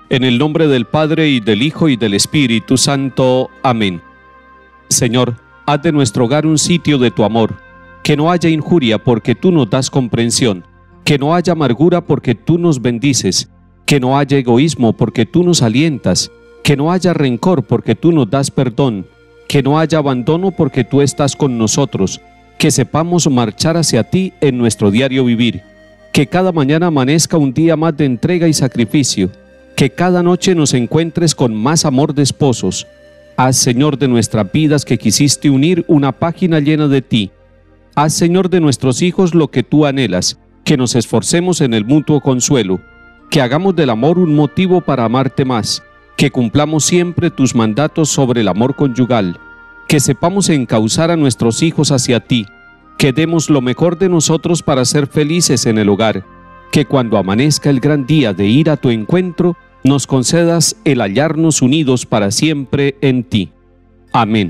En el nombre del Padre, y del Hijo, y del Espíritu Santo. Amén. Señor, haz de nuestro hogar un sitio de tu amor. Que no haya injuria, porque tú nos das comprensión. Que no haya amargura, porque tú nos bendices. Que no haya egoísmo, porque tú nos alientas. Que no haya rencor, porque tú nos das perdón. Que no haya abandono, porque tú estás con nosotros. Que sepamos marchar hacia ti en nuestro diario vivir. Que cada mañana amanezca un día más de entrega y sacrificio. Que cada noche nos encuentres con más amor de esposos. Haz, Señor, de nuestras vidas que quisiste unir una página llena de ti. Haz, Señor, de nuestros hijos lo que tú anhelas, que nos esforcemos en el mutuo consuelo, que hagamos del amor un motivo para amarte más, que cumplamos siempre tus mandatos sobre el amor conyugal, que sepamos encauzar a nuestros hijos hacia ti, que demos lo mejor de nosotros para ser felices en el hogar, que cuando amanezca el gran día de ir a tu encuentro, nos concedas el hallarnos unidos para siempre en ti. Amén.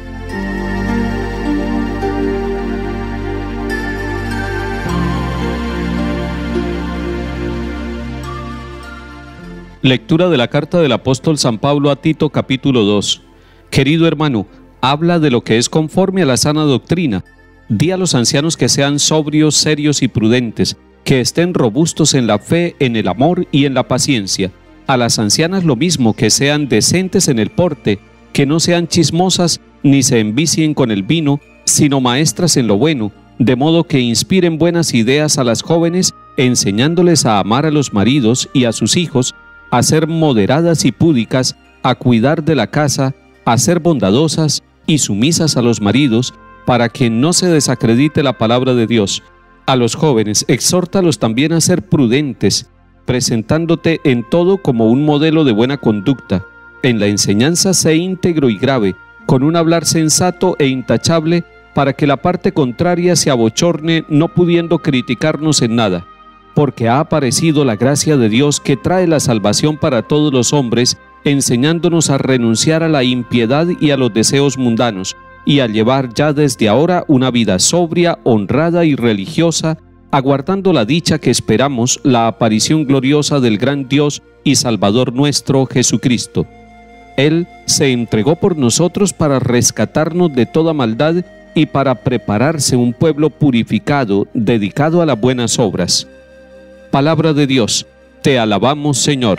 Lectura de la carta del apóstol San Pablo a Tito, capítulo 2. Querido hermano, habla de lo que es conforme a la sana doctrina. Di a los ancianos que sean sobrios, serios y prudentes, que estén robustos en la fe, en el amor y en la paciencia. A las ancianas lo mismo, que sean decentes en el porte, que no sean chismosas ni se envicien con el vino, sino maestras en lo bueno, de modo que inspiren buenas ideas a las jóvenes, enseñándoles a amar a los maridos y a sus hijos, a ser moderadas y púdicas, a cuidar de la casa, a ser bondadosas y sumisas a los maridos, para que no se desacredite la palabra de Dios. A los jóvenes, exhórtalos también a ser prudentes, presentándote en todo como un modelo de buena conducta. En la enseñanza sé íntegro y grave, con un hablar sensato e intachable, para que la parte contraria se abochorne, no pudiendo criticarnos en nada. Porque ha aparecido la gracia de Dios que trae la salvación para todos los hombres, enseñándonos a renunciar a la impiedad y a los deseos mundanos, y a llevar ya desde ahora una vida sobria, honrada y religiosa, aguardando la dicha que esperamos, la aparición gloriosa del gran Dios y Salvador nuestro Jesucristo. Él se entregó por nosotros para rescatarnos de toda maldad y para prepararse un pueblo purificado, dedicado a las buenas obras. Palabra de Dios, te alabamos, Señor.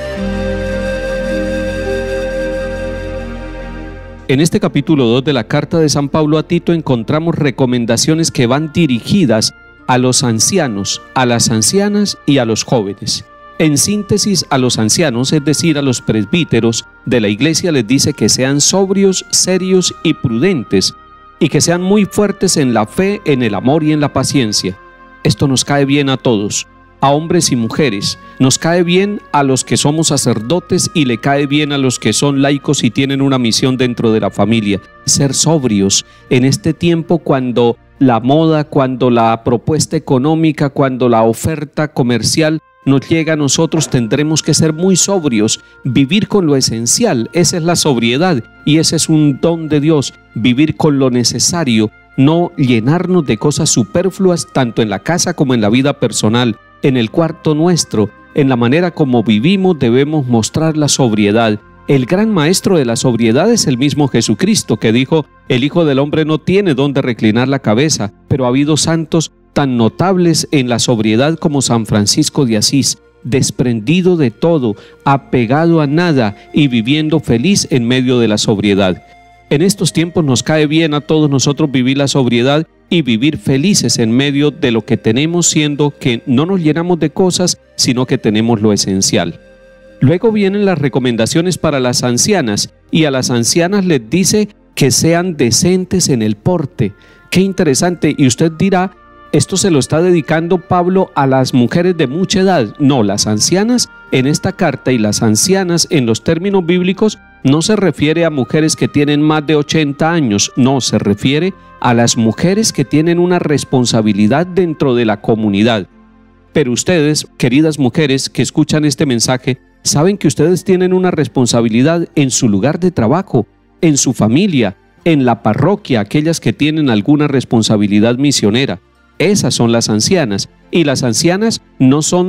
En este capítulo 2 de la carta de San Pablo a Tito encontramos recomendaciones que van dirigidas a los ancianos, a las ancianas y a los jóvenes. En síntesis, a los ancianos, es decir, a los presbíteros de la iglesia, les dice que sean sobrios, serios y prudentes, y que sean muy fuertes en la fe, en el amor y en la paciencia. Esto nos cae bien a todos, a hombres y mujeres. Nos cae bien a los que somos sacerdotes y le cae bien a los que son laicos y tienen una misión dentro de la familia. Ser sobrios en este tiempo cuando la moda, cuando la propuesta económica, cuando la oferta comercial nos llega a nosotros, tendremos que ser muy sobrios, vivir con lo esencial. Esa es la sobriedad y ese es un don de Dios, vivir con lo necesario, no llenarnos de cosas superfluas tanto en la casa como en la vida personal. En el cuarto nuestro, en la manera como vivimos, debemos mostrar la sobriedad. El gran maestro de la sobriedad es el mismo Jesucristo, que dijo: el Hijo del Hombre no tiene dónde reclinar la cabeza, pero ha habido santos tan notables en la sobriedad como San Francisco de Asís, desprendido de todo, apegado a nada y viviendo feliz en medio de la sobriedad. En estos tiempos nos cae bien a todos nosotros vivir la sobriedad y vivir felices en medio de lo que tenemos, siendo que no nos llenamos de cosas, sino que tenemos lo esencial. Luego vienen las recomendaciones para las ancianas, y a las ancianas les dice que sean decentes en el porte. Qué interesante, y usted dirá, ¿esto se lo está dedicando Pablo a las mujeres de mucha edad? No, las ancianas en esta carta y las ancianas en los términos bíblicos no se refiere a mujeres que tienen más de 80 años, no, se refiere a las mujeres que tienen una responsabilidad dentro de la comunidad. Pero ustedes, queridas mujeres que escuchan este mensaje, saben que ustedes tienen una responsabilidad en su lugar de trabajo, en su familia, en la parroquia, aquellas que tienen alguna responsabilidad misionera. Esas son las ancianas, y las ancianas no son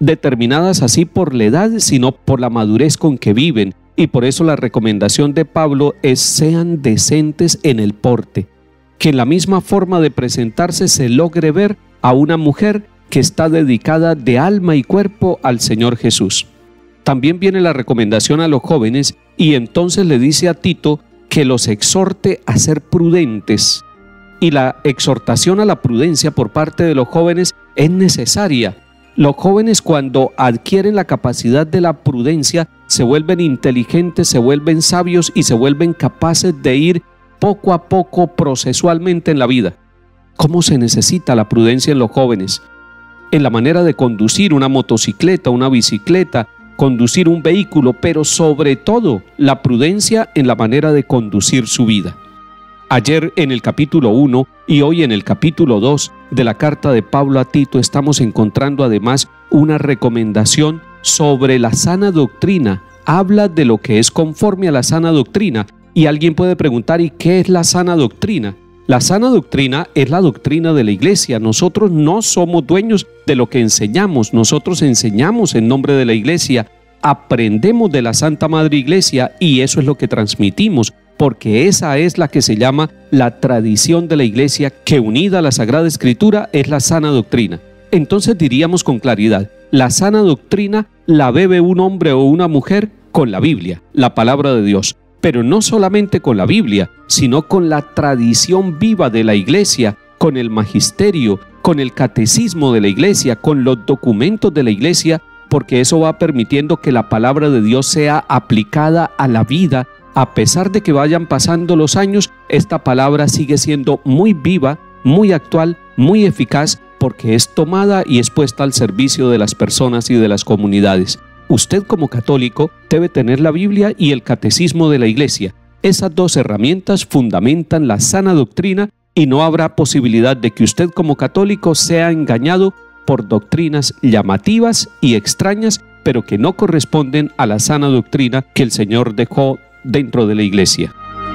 determinadas así por la edad, sino por la madurez con que viven. Y por eso la recomendación de Pablo es: sean decentes en el porte. Que en la misma forma de presentarse se logre ver a una mujer que está dedicada de alma y cuerpo al Señor Jesús. También viene la recomendación a los jóvenes, y entonces le dice a Tito que los exhorte a ser prudentes. Y la exhortación a la prudencia por parte de los jóvenes es necesaria. Los jóvenes, cuando adquieren la capacidad de la prudencia, se vuelven inteligentes, se vuelven sabios y se vuelven capaces de ir poco a poco procesualmente en la vida. ¿Cómo se necesita la prudencia en los jóvenes? En la manera de conducir una motocicleta, una bicicleta, conducir un vehículo, pero sobre todo la prudencia en la manera de conducir su vida. Ayer en el capítulo 1 y hoy en el capítulo 2 de la carta de Pablo a Tito estamos encontrando además una recomendación sobre la sana doctrina. Habla de lo que es conforme a la sana doctrina. Y alguien puede preguntar: ¿y qué es la sana doctrina? La sana doctrina es la doctrina de la iglesia. Nosotros no somos dueños de lo que enseñamos. Nosotros enseñamos en nombre de la iglesia, aprendemos de la Santa Madre Iglesia y eso es lo que transmitimos, porque esa es la que se llama la tradición de la iglesia, que unida a la Sagrada Escritura es la sana doctrina. Entonces diríamos con claridad: la sana doctrina la bebe un hombre o una mujer con la Biblia, la palabra de Dios. Pero no solamente con la Biblia, sino con la tradición viva de la iglesia, con el magisterio, con el catecismo de la iglesia, con los documentos de la iglesia, porque eso va permitiendo que la palabra de Dios sea aplicada a la vida. A pesar de que vayan pasando los años, esta palabra sigue siendo muy viva, muy actual, muy eficaz, porque es tomada y es puesta al servicio de las personas y de las comunidades. Usted como católico debe tener la Biblia y el catecismo de la iglesia. Esas dos herramientas fundamentan la sana doctrina y no habrá posibilidad de que usted como católico sea engañado por doctrinas llamativas y extrañas, pero que no corresponden a la sana doctrina que el Señor dejó dentro de la iglesia.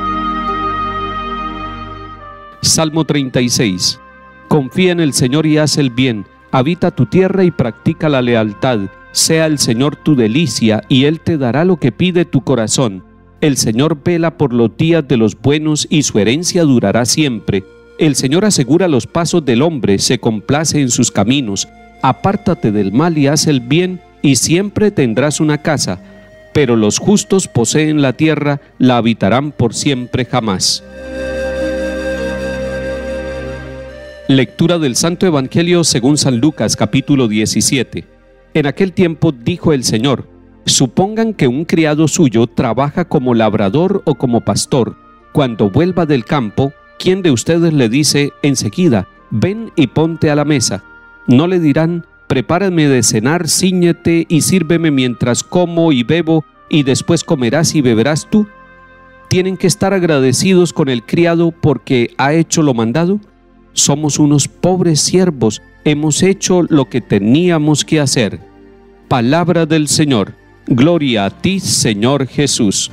Salmo 36. Confía en el Señor y haz el bien, habita tu tierra y practica la lealtad. Sea el Señor tu delicia, y Él te dará lo que pide tu corazón. El Señor vela por los días de los buenos, y su herencia durará siempre. El Señor asegura los pasos del hombre, se complace en sus caminos. Apártate del mal y haz el bien, y siempre tendrás una casa. Pero los justos poseen la tierra, la habitarán por siempre jamás. Lectura del Santo Evangelio según San Lucas, capítulo 17. En aquel tiempo dijo el Señor: supongan que un criado suyo trabaja como labrador o como pastor. Cuando vuelva del campo, ¿quién de ustedes le dice enseguida: ven y ponte a la mesa? ¿No le dirán: prepárame de cenar, cíñete y sírveme mientras como y bebo, y después comerás y beberás tú? ¿Tienen que estar agradecidos con el criado porque ha hecho lo mandado? Somos unos pobres siervos, hemos hecho lo que teníamos que hacer. Palabra del Señor. Gloria a ti, Señor Jesús.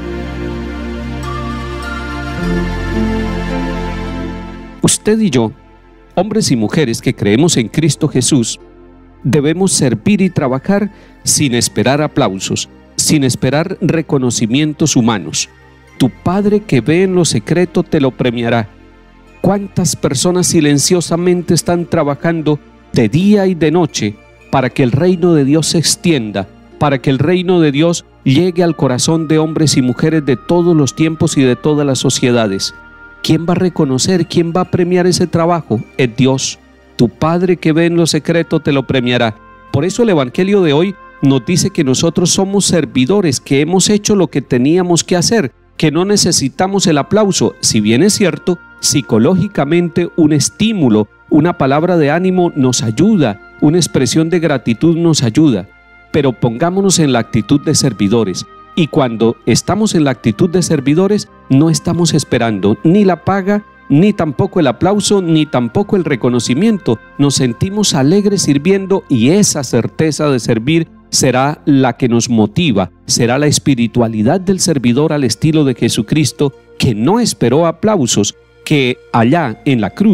Usted y yo, hombres y mujeres que creemos en Cristo Jesús, debemos servir y trabajar sin esperar aplausos, sin esperar reconocimientos humanos. Tu Padre que ve en lo secreto te lo premiará. ¿Cuántas personas silenciosamente están trabajando de día y de noche para que el reino de Dios se extienda, para que el reino de Dios llegue al corazón de hombres y mujeres de todos los tiempos y de todas las sociedades? ¿Quién va a reconocer, quién va a premiar ese trabajo? Es Dios. Tu Padre que ve en lo secreto te lo premiará. Por eso el Evangelio de hoy nos dice que nosotros somos servidores, que hemos hecho lo que teníamos que hacer, que no necesitamos el aplauso. Si bien es cierto, psicológicamente un estímulo, una palabra de ánimo nos ayuda, una expresión de gratitud nos ayuda, pero pongámonos en la actitud de servidores. Y cuando estamos en la actitud de servidores, no estamos esperando ni la paga, ni tampoco el aplauso, ni tampoco el reconocimiento. Nos sentimos alegres sirviendo, y esa certeza de servir será la que nos motiva, será la espiritualidad del servidor al estilo de Jesucristo, que no esperó aplausos, que allá en la cruz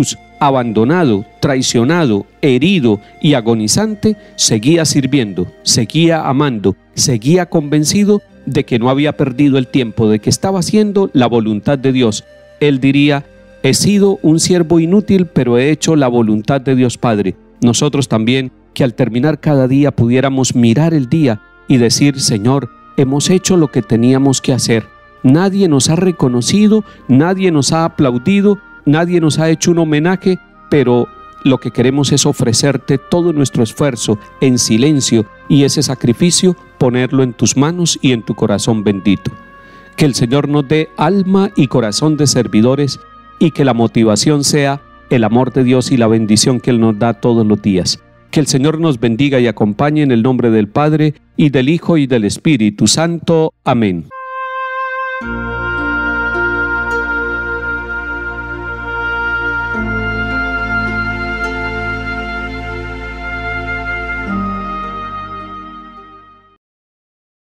abandonado, traicionado, herido y agonizante, seguía sirviendo, seguía amando, seguía convencido de que no había perdido el tiempo, de que estaba haciendo la voluntad de Dios. Él diría: he sido un siervo inútil, pero he hecho la voluntad de Dios Padre. Nosotros también, que al terminar cada día pudiéramos mirar el día y decir: Señor, hemos hecho lo que teníamos que hacer. Nadie nos ha reconocido, nadie nos ha aplaudido, nadie nos ha hecho un homenaje, pero lo que queremos es ofrecerte todo nuestro esfuerzo en silencio y ese sacrificio ponerlo en tus manos y en tu corazón bendito. Que el Señor nos dé alma y corazón de servidores y que la motivación sea el amor de Dios y la bendición que Él nos da todos los días. Que el Señor nos bendiga y acompañe en el nombre del Padre, y del Hijo, y del Espíritu Santo. Amén.